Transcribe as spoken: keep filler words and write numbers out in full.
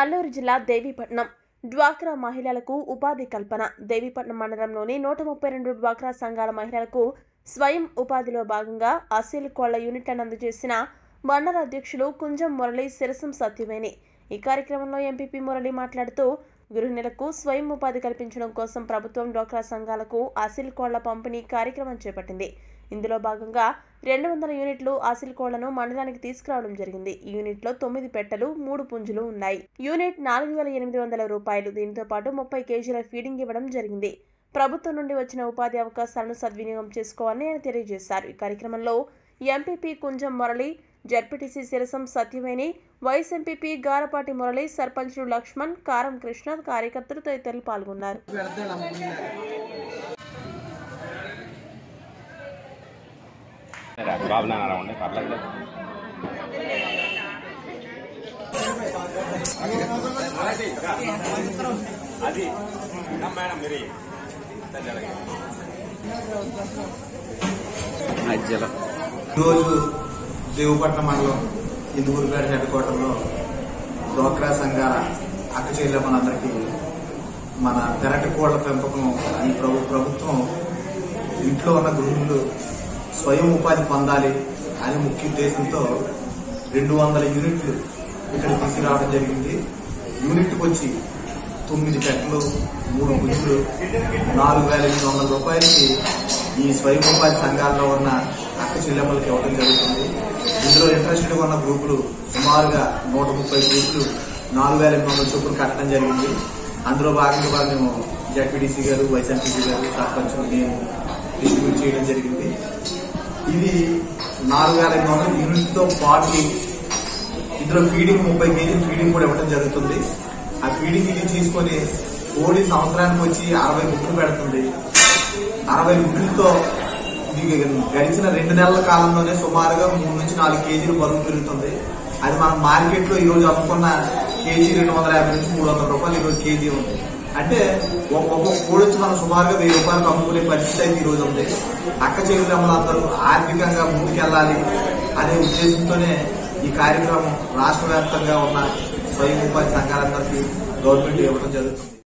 అల్లూరు జిల్లా దేవీపట్నం డ్వాక్రా మహిళలకు ఉపాధి కల్పన. దేవీపట్నం మండలంలోని నూట ముప్పై రెండు డ్వాక్రా సంఘాల మహిళలకు స్వయం ఉపాధిలో భాగంగా అసీల్ కోళ్ల యూనిట్లను అందజేసిన మండల అధ్యక్షులు కుంజం మురళి శిరసం సత్యవేణి. ఈ కార్యక్రమంలో ఎంపీపీ మురళి మాట్లాడుతూ గృహిణులకు స్వయం ఉపాధి కల్పించడం కోసం ప్రభుత్వం డ్వాక్రా సంఘాలకు అసీల్ కోళ్ల పంపిణీ కార్యక్రమం చేపట్టింది. ఇందులో భాగంగా రెండు వందల యూనిట్లు అసీల్ కోళ్లను మండలానికి తీసుకురావడం జరిగింది. ఈ యూనిట్లో తొమ్మిది పెట్టెలు, మూడు పుంజులు ఉన్నాయి. యూనిట్ నాలుగు వేల ఎనిమిది వందల రూపాయలు. దీంతో పాటు ముప్పై కేజీల ఫీడింగ్ ఇవ్వడం జరిగింది. ప్రభుత్వం నుండి వచ్చిన ఉపాధి అవకాశాలను సద్వినియోగం చేసుకోవాలని ఆయన తెలియజేశారు. ఈ కార్యక్రమంలో MPP Kunjam Murali, ZPTC Sirasam Satyaveni, vice MPP Garapati Murali, సర్పంచులు లక్ష్మణ్, కారం కృష్ణ, కార్యకర్తలు తదితరులు పాల్గొన్నారు. రోజు దేవపట్నం మండలం ఇందుకూరుపేట హెడ్ క్వార్టర్లో డ్వాక్రా సంఘాల అక్క చెల్లెమ్మలందరికీ మన పెరటి కోళ్ల పెంపకం ఈ ప్రభుత్వం ఇంట్లో ఉన్న గృహిణులు స్వయం ఉపాధి పొందాలి అనే ముఖ్య ఉద్దేశంతో రెండు వందల యూనిట్లు ఇక్కడ తీసుకురావడం జరిగింది. యూనిట్కి వచ్చి తొమ్మిది పెట్టలు, మూడు గుజ్జులు, నాలుగు వేల ఎనిమిది వందల రూపాయలకి ఈ స్వయం ఉపాధి సంఘాల్లో ఉన్న అక్క చెల్లెమ్మలకి ఇవ్వడం జరుగుతుంది. ఇందులో ఇంట్రెస్ట్గా ఉన్న గ్రూపులు సుమారుగా నూట ముప్పై గ్రూపులు నాలుగు వేల ఎనిమిది వందల చొప్పులు కట్టడం జరిగింది. అందులో భాగంగా మేము జడ్పీటీసీ గారు, వైస్ ఎంపీసీ గారు, సర్పంచులు మేము డిస్ట్రిబ్యూట్ చేయడం జరిగింది. ఇది నాలుగు వేల ఎనిమిది వందల యూనిట్తో పాటు ఇందులో ఫీడింగ్ ముప్పై కేజీలు ఫీడింగ్ కూడా ఇవ్వడం జరుగుతుంది. ఆ ఫీడింగ్ ఇది తీసుకొని కోడి సంవత్సరానికి వచ్చి అరవై గుడ్లు పెడుతుంది. అరవై గుడ్లతో ఇది గడిచిన రెండు నెలల కాలంలోనే సుమారుగా మూడు నుంచి నాలుగు కేజీలు బరువు పెరుగుతుంది. అది మనం మార్కెట్ లో ఈ రోజు అమ్ముకున్న కేజీ రెండు వందల యాభై నుంచి మూడు వందల రూపాయలు ఈ రోజు కేజీ ఉంది. అంటే ఒక్కొక్క కోడి వచ్చి మనం సుమారుగా వెయ్యి రూపాయలకు అమ్ముకునే పరిస్థితి అయితే ఈ రోజు ఉంది. అక్క చెల్లెమ్మలందరూ ఆర్థికంగా ముందుకెళ్లాలి అనే ఉద్దేశంతోనే ఈ కార్యక్రమం రాష్ట్ర వ్యాప్తంగా ఉన్న స్వయం ఉపాధి సంఘాలందరికీ గవర్నమెంట్ ఇవ్వడం జరుగుతుంది.